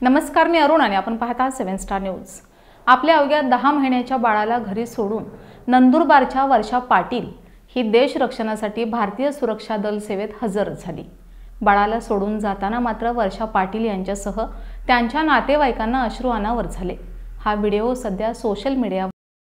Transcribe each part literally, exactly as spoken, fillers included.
नमस्कार, मी अरुण आणि आपण पाहत आहात सेवन स्टार न्यूज। आपल्या अवघ्या दहा महिन्याच्या बाळाला घरी सोडून नंदुरबारच्या वर्षा पाटील ही देश रक्षणासाठी भारतीय सुरक्षा दल सेवेत हजर झाली। बाळाला सोडून जाताना मात्र वर्षा पाटील यांच्यासह त्यांच्या नातेवाईकांना अश्रू अनावर झाले। हा व्हिडिओ सध्या सोशल मीडिया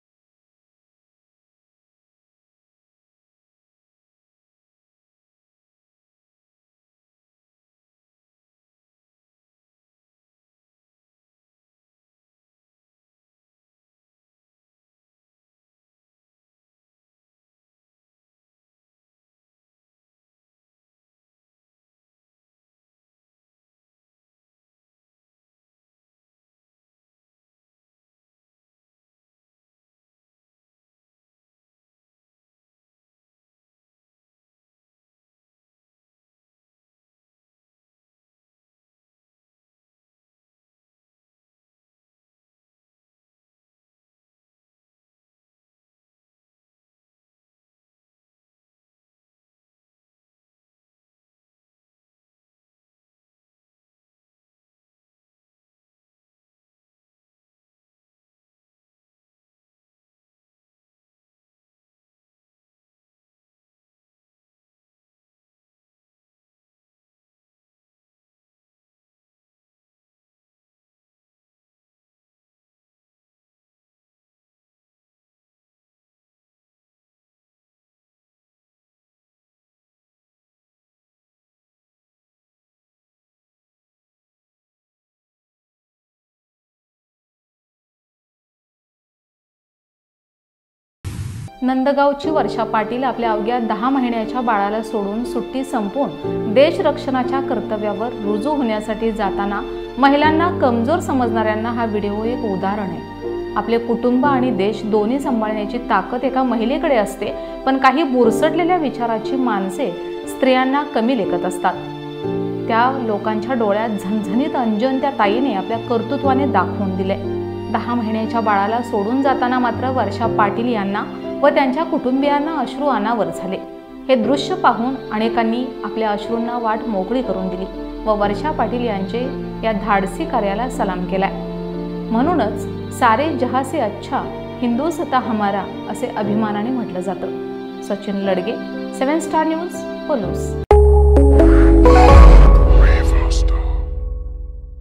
नंदगावची वर्षा पाटील आपल्या अवघ्या दहा महिन्याच्या बाळाला सोडून सुट्टी संपवून देश रक्षणाच्या कर्तव्यावर रुजू होण्यासाठी जाताना महिलांना कमजोर समजणाऱ्यांना हा व्हिडिओ एक उदाहरण आहे। आपले कुटुंब आणि देश दोन्ही सांभाळण्याची ताकद एका महिलेकडे असते, पण काही बुरसटलेल्या विचाराची माणसे स्त्रियांना कमी लेखत असतात। त्या लोकांच्या डोळ्यात झणझणीत अंजन त्या ताईने आपल्या कर्तृत्वाने दाखवून दिले। दहा महिन्याच्या बाळाला सोडून जाताना मात्र वर्षा पाटील यांना व त्यांच्या कुटुंबियांना अश्रू अनावर झाले। हे दृश्य पाहून अनेकांनी आपल्या अश्रूंना वाट मोकळी करून दिली व वर्षा पाटील यांचे या धाडसी कार्याला सलाम केलाय। म्हणूनच सारे जहां से अच्छा हिंदुस्तान हमारा असे अभिमानाने म्हटलं जातं। Sachin Ladge, seven star news, Palus.